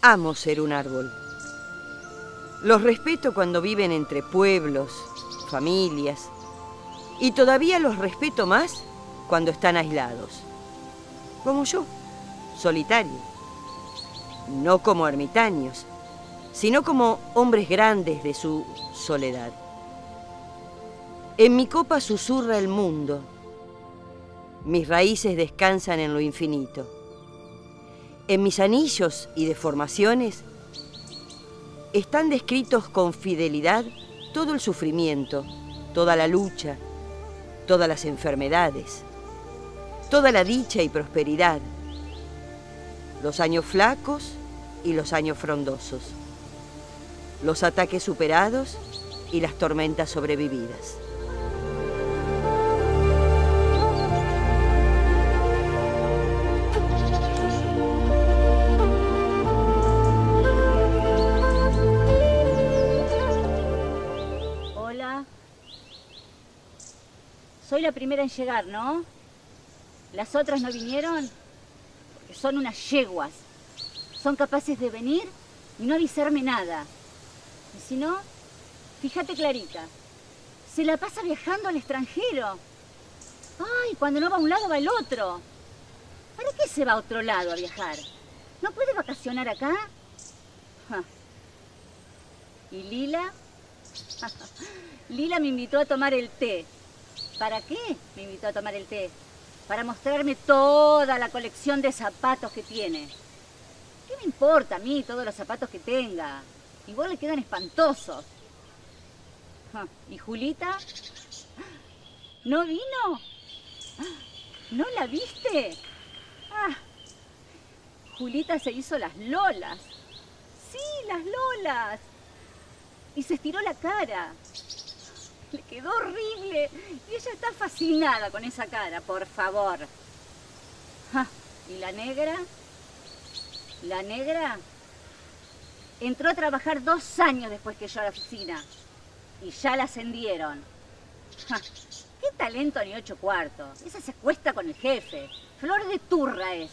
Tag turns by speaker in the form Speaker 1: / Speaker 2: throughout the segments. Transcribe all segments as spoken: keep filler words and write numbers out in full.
Speaker 1: Amo ser un árbol. Los respeto cuando viven entre pueblos, familias, y todavía los respeto más cuando están aislados. Como yo, solitario. No como ermitaños, sino como hombres grandes de su soledad. En mi copa susurra el mundo. Mis raíces descansan en lo infinito. En mis anillos y deformaciones están descritos con fidelidad todo el sufrimiento, toda la lucha, todas las enfermedades, toda la dicha y prosperidad, los años flacos y los años frondosos, los ataques superados y las tormentas sobrevividas.
Speaker 2: Soy la primera en llegar, ¿no? ¿Las otras no vinieron? Porque son unas yeguas. Son capaces de venir y no avisarme nada. Y si no, fíjate Clarita, se la pasa viajando al extranjero. Ay, cuando no va a un lado va al otro. ¿Para qué se va a otro lado a viajar? ¿No puede vacacionar acá? Ja. ¿Y Lila? Lila me invitó a tomar el té. ¿Para qué me invitó a tomar el té? Para mostrarme toda la colección de zapatos que tiene. ¿Qué me importa a mí todos los zapatos que tenga? Igual le quedan espantosos. ¿Y Julita? ¿No vino? ¿No la viste? Ah, Julita se hizo las lolas. Sí, las lolas. Y se estiró la cara. Le quedó horrible. Y ella está fascinada con esa cara, por favor. Ah, ¿y la negra? La negra entró a trabajar dos años después que yo a la oficina. Y ya la ascendieron. Ah, qué talento ni ocho cuartos. Esa se acuesta con el jefe. Flor de turra es.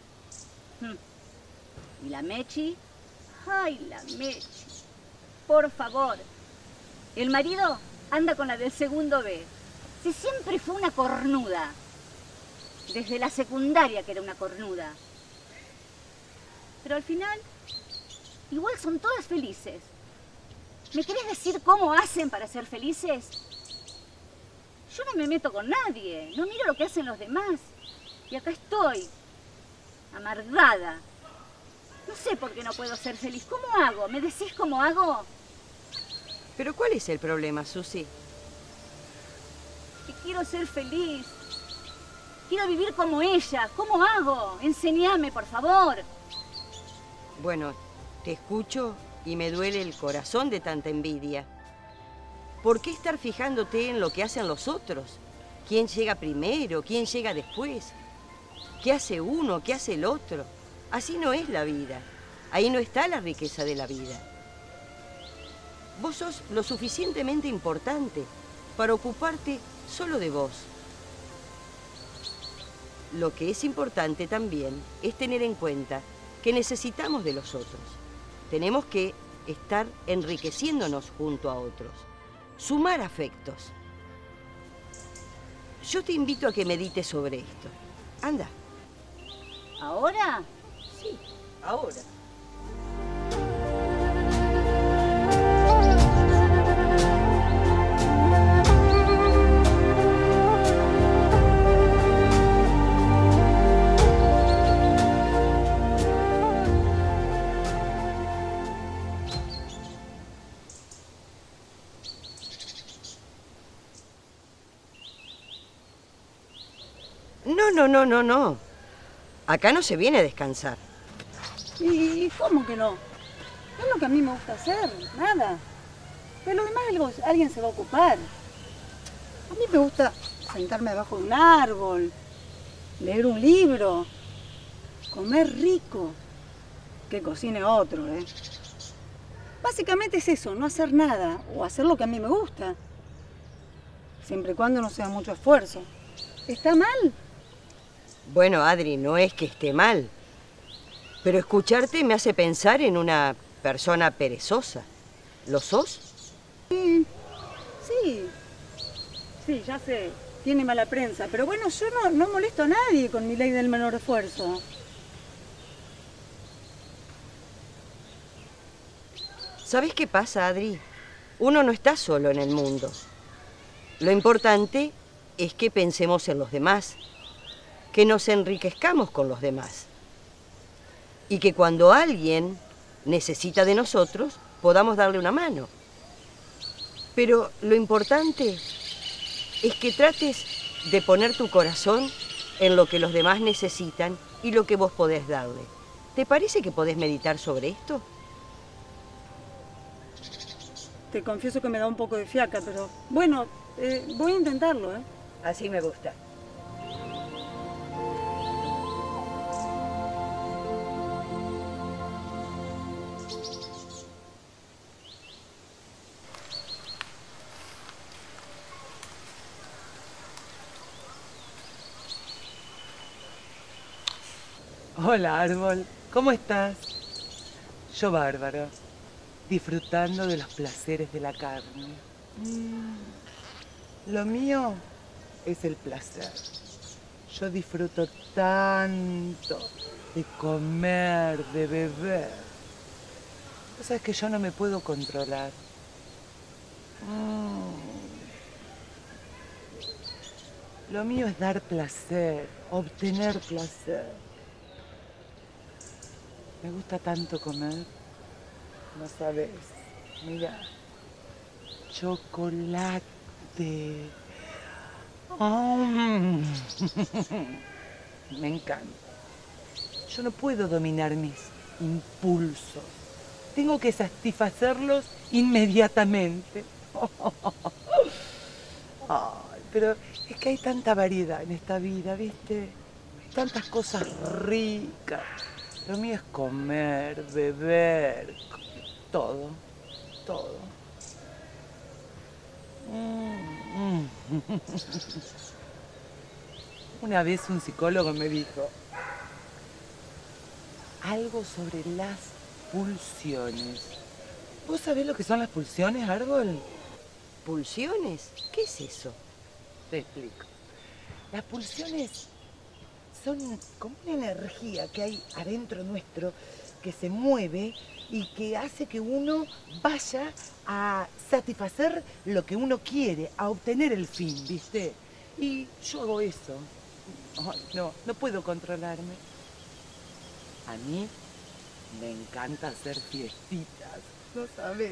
Speaker 2: ¿Y la Mechi? Ay, la Mechi. Por favor. El marido anda con la del segundo B. Si siempre fue una cornuda. Desde la secundaria que era una cornuda. Pero al final, igual son todas felices. ¿Me querés decir cómo hacen para ser felices? Yo no me meto con nadie. No miro lo que hacen los demás. Y acá estoy, amargada. No sé por qué no puedo ser feliz. ¿Cómo hago? ¿Me decís cómo hago?
Speaker 1: ¿Pero cuál es el problema, Susi?
Speaker 2: Que quiero ser feliz. Quiero vivir como ella. ¿Cómo hago? Enseñame, por favor.
Speaker 1: Bueno, te escucho y me duele el corazón de tanta envidia. ¿Por qué estar fijándote en lo que hacen los otros? ¿Quién llega primero? ¿Quién llega después? ¿Qué hace uno? ¿Qué hace el otro? Así no es la vida. Ahí no está la riqueza de la vida. Vos sos lo suficientemente importante para ocuparte solo de vos. Lo que es importante también es tener en cuenta que necesitamos de los otros. Tenemos que estar enriqueciéndonos junto a otros. Sumar afectos. Yo te invito a que medites sobre esto. Anda.
Speaker 2: ¿Ahora?
Speaker 1: Sí, ahora. No, no, no, no, no. Acá no se viene a descansar.
Speaker 3: ¿Y cómo que no? Es lo que a mí me gusta hacer, nada. Pero lo demás algo, alguien se va a ocupar. A mí me gusta sentarme debajo de un árbol, leer un libro, comer rico, que cocine otro, ¿eh? Básicamente es eso, no hacer nada, o hacer lo que a mí me gusta. Siempre y cuando no sea mucho esfuerzo. ¿Está mal?
Speaker 1: Bueno, Adri, no es que esté mal. Pero escucharte me hace pensar en una persona perezosa. ¿Lo sos?
Speaker 3: Sí, sí, sí, ya sé, tiene mala prensa, pero bueno, yo no, no molesto a nadie con mi ley del menor esfuerzo.
Speaker 1: ¿Sabés qué pasa, Adri? Uno no está solo en el mundo. Lo importante es que pensemos en los demás, que nos enriquezcamos con los demás y que cuando alguien necesita de nosotros, podamos darle una mano. Pero lo importante es que trates de poner tu corazón en lo que los demás necesitan y lo que vos podés darle. ¿Te parece que podés meditar sobre esto?
Speaker 3: Te confieso que me da un poco de fiaca, pero bueno, eh, voy a intentarlo, ¿eh?
Speaker 1: Así me gusta.
Speaker 4: Hola, árbol. ¿Cómo estás? Yo bárbaro, disfrutando de los placeres de la carne. Mm, Lo mío es el placer. Yo disfruto tanto de comer, de beber. Vos sabés que yo no me puedo controlar. Mm. Lo mío es dar placer, obtener placer. Me gusta tanto comer, no sabes. Mira, chocolate. Mm. Me encanta. Yo no puedo dominar mis impulsos. Tengo que satisfacerlos inmediatamente. Ay, pero es que hay tanta variedad en esta vida, ¿viste? Hay tantas cosas ricas. Lo mío es comer, beber, todo, todo. Mm. Una vez un psicólogo me dijo algo sobre las pulsiones. ¿Vos sabés lo que son las pulsiones, árbol?
Speaker 1: ¿Pulsiones? ¿Qué es eso?
Speaker 4: Te explico. Las pulsiones son como una energía que hay adentro nuestro que se mueve y que hace que uno vaya a satisfacer lo que uno quiere, a obtener el fin, ¿viste? Y yo hago eso. Ay, no, no puedo controlarme. A mí me encanta hacer fiestitas, ¿no sabes?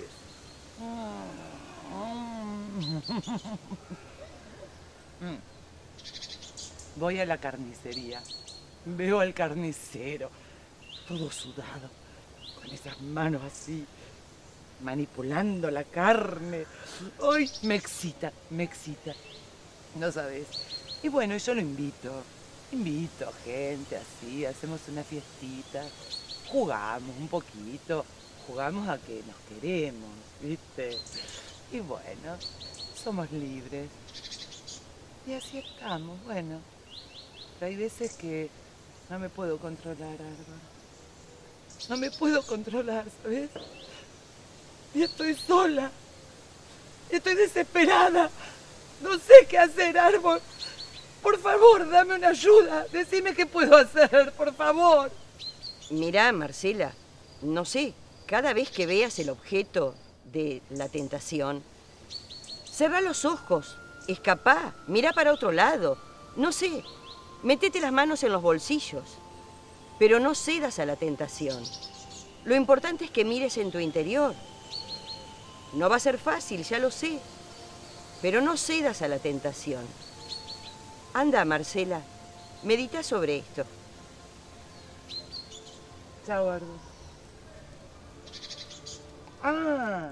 Speaker 4: Mm. Voy a la carnicería, veo al carnicero, todo sudado, con esas manos así, manipulando la carne. ¡Ay! Me excita, me excita, no sabes. Y bueno, yo lo invito, invito gente así, hacemos una fiestita, jugamos un poquito, jugamos a que nos queremos, ¿viste? Y bueno, somos libres. Y así estamos, bueno. Pero hay veces que no me puedo controlar, árbol. No me puedo controlar, ¿sabes? Y estoy sola. Estoy desesperada. No sé qué hacer, árbol. Por favor, dame una ayuda. Decime qué puedo hacer, por favor.
Speaker 1: Mirá, Marcela, no sé, cada vez que veas el objeto de la tentación, cerrá los ojos, escapá, mirá para otro lado, no sé. Métete las manos en los bolsillos, pero no cedas a la tentación. Lo importante es que mires en tu interior. No va a ser fácil, ya lo sé, pero no cedas a la tentación. Anda, Marcela, medita sobre esto.
Speaker 4: Chao, árbol. Ah.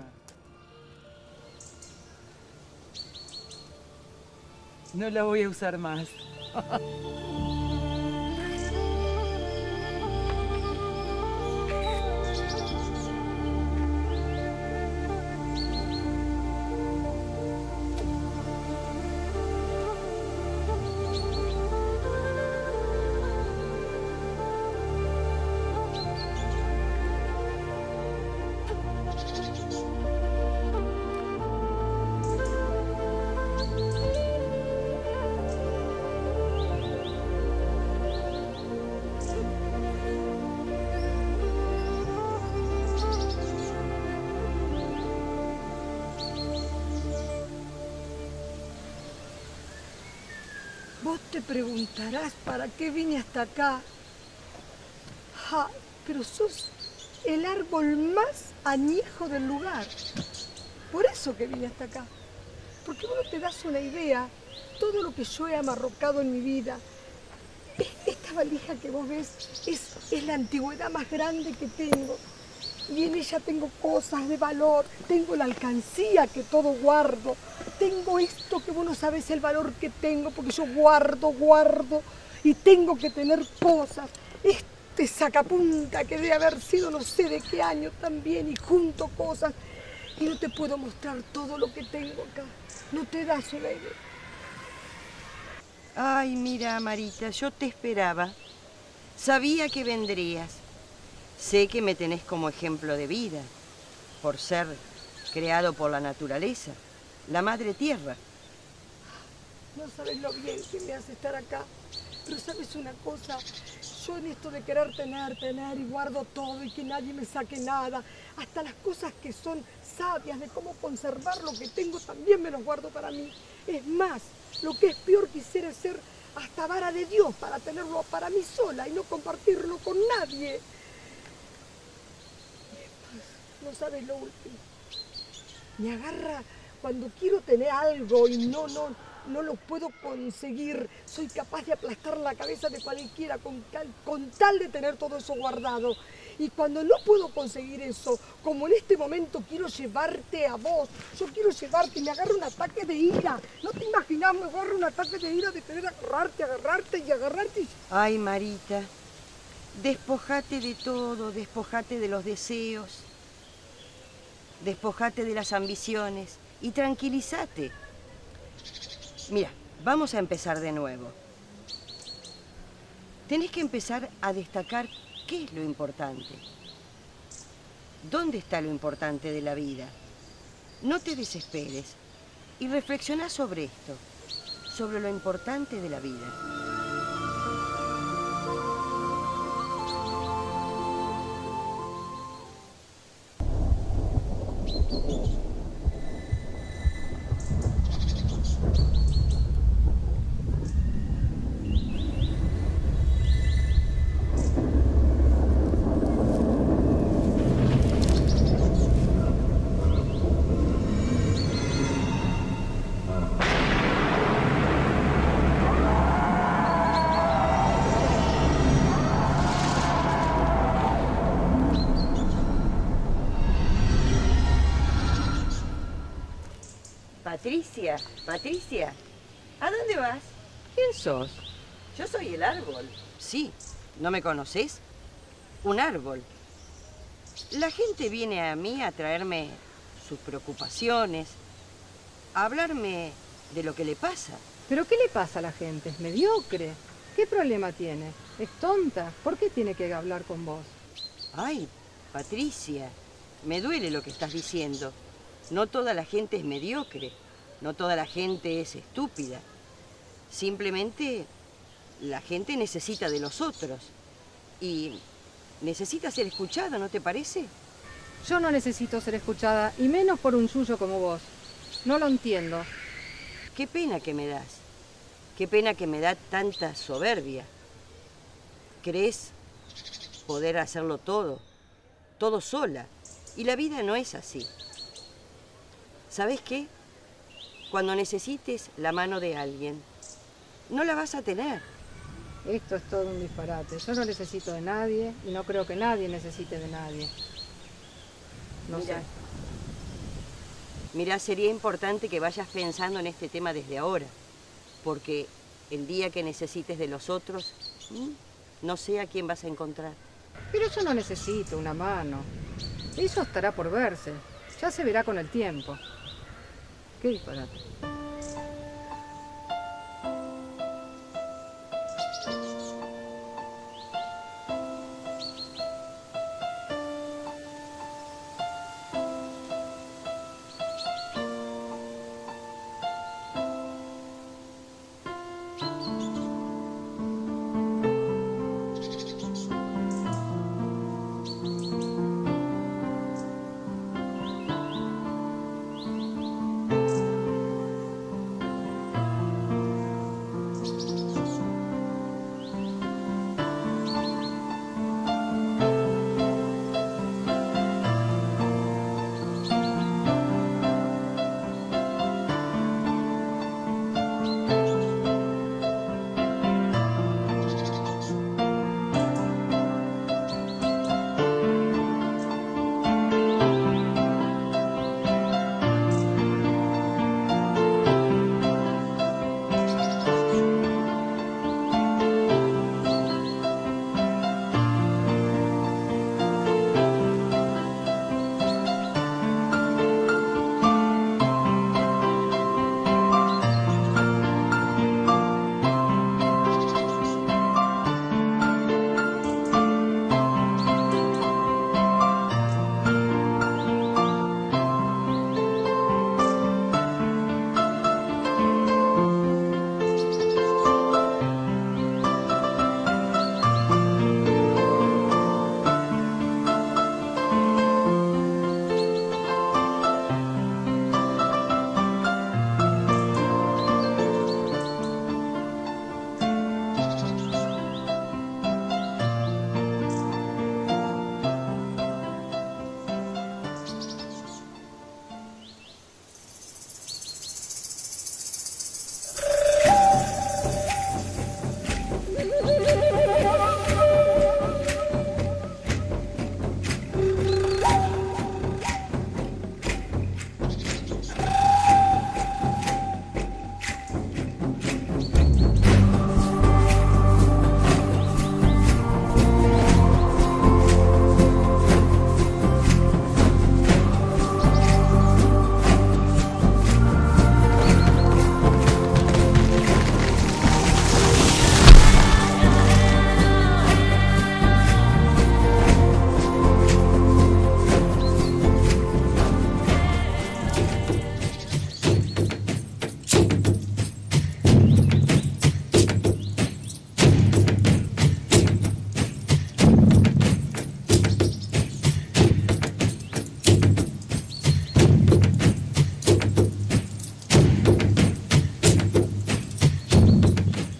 Speaker 4: No la voy a usar más.
Speaker 5: Vos te preguntarás para qué vine hasta acá. Ja, pero sos el árbol más añejo del lugar. Por eso que vine hasta acá. Porque vos no te das una idea, todo lo que yo he amarrocado en mi vida. Esta valija que vos ves es, es la antigüedad más grande que tengo. Y en ella tengo cosas de valor, tengo la alcancía que todo guardo, tengo esto que vos no sabés el valor que tengo porque yo guardo, guardo y tengo que tener cosas. Este sacapunta que debe haber sido no sé de qué año también y junto cosas y no te puedo mostrar todo lo que tengo acá, no te das una idea.
Speaker 1: Ay, mira, Marita, yo te esperaba. Sabía que vendrías. Sé que me tenés como ejemplo de vida, por ser creado por la naturaleza, la madre tierra.
Speaker 5: No sabes lo bien que me hace estar acá, pero sabes una cosa, yo en esto de querer tener, tener y guardo todo y que nadie me saque nada, hasta las cosas que son sabias de cómo conservar lo que tengo también me los guardo para mí. Es más, lo que es peor quisiera ser hasta vara de Dios para tenerlo para mí sola y no compartirlo con nadie. No sabes lo último. Me agarra cuando quiero tener algo y no, no, no lo puedo conseguir. Soy capaz de aplastar la cabeza de cualquiera con tal, con tal de tener todo eso guardado. Y cuando no puedo conseguir eso, como en este momento quiero llevarte a vos, yo quiero llevarte y me agarra un ataque de ira. No te imaginas, me agarra un ataque de ira de querer agarrarte, agarrarte y agarrarte. Y...
Speaker 1: Ay, Marita, despojate de todo, despojate de los deseos. Despojate de las ambiciones y tranquilízate. Mira, vamos a empezar de nuevo. Tenés que empezar a destacar qué es lo importante. ¿Dónde está lo importante de la vida? No te desesperes y reflexiona sobre esto, sobre lo importante de la vida. Patricia, Patricia, ¿a dónde vas?
Speaker 4: ¿Quién sos?
Speaker 1: Yo soy el árbol. Sí, ¿no me conoces? Un árbol. La gente viene a mí a traerme sus preocupaciones, a hablarme de lo que le pasa.
Speaker 6: ¿Pero qué le pasa a la gente? ¿Es mediocre? ¿Qué problema tiene? ¿Es tonta? ¿Por qué tiene que hablar con vos?
Speaker 1: Ay, Patricia, me duele lo que estás diciendo. No toda la gente es mediocre, no toda la gente es estúpida. Simplemente la gente necesita de los otros y necesita ser escuchada, ¿no te parece?
Speaker 6: Yo no necesito ser escuchada, y menos por un yuyo como vos. No lo entiendo.
Speaker 1: Qué pena que me das, qué pena que me da tanta soberbia. ¿Crees poder hacerlo todo, todo sola? Y la vida no es así. ¿Sabes qué? Cuando necesites la mano de alguien, no la vas a tener.
Speaker 6: Esto es todo un disparate. Yo no necesito de nadie y no creo que nadie necesite de nadie. No
Speaker 1: Mira,
Speaker 6: sé.
Speaker 1: Mira, sería importante que vayas pensando en este tema desde ahora, porque el día que necesites de los otros, no sé a quién vas a encontrar.
Speaker 6: Pero yo no necesito una mano. Eso estará por verse. Ya se verá con el tiempo. Qué disparate.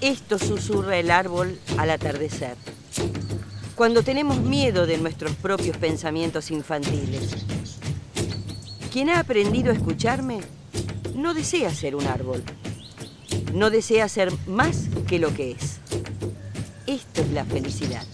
Speaker 1: Esto susurra el árbol al atardecer, cuando tenemos miedo de nuestros propios pensamientos infantiles. Quien ha aprendido a escucharme no desea ser un árbol, no desea ser más que lo que es. Esto es la felicidad.